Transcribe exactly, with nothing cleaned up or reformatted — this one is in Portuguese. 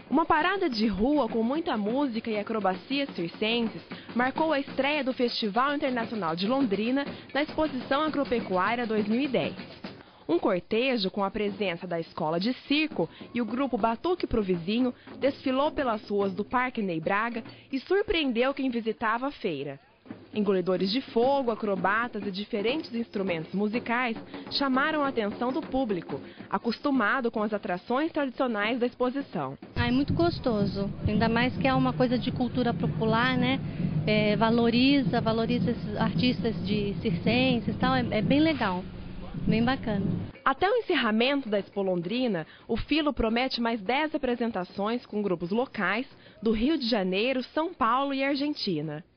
Uma parada de rua com muita música e acrobacias circenses marcou a estreia do Festival Internacional de Londrina da Exposição Agropecuária dois mil e dez. Um cortejo com a presença da Escola de Circo e o grupo Batuque Pro Vizinho desfilou pelas ruas do Parque Ney Braga e surpreendeu quem visitava a feira. Engolidores de fogo, acrobatas e diferentes instrumentos musicais chamaram a atenção do público, acostumado com as atrações tradicionais da exposição. Ah, é muito gostoso, ainda mais que é uma coisa de cultura popular, né? É, valoriza, valoriza esses artistas de circenses e tal, é, é bem legal, bem bacana. Até o encerramento da Expo Londrina, o Filo promete mais dez apresentações com grupos locais do Rio de Janeiro, São Paulo e Argentina.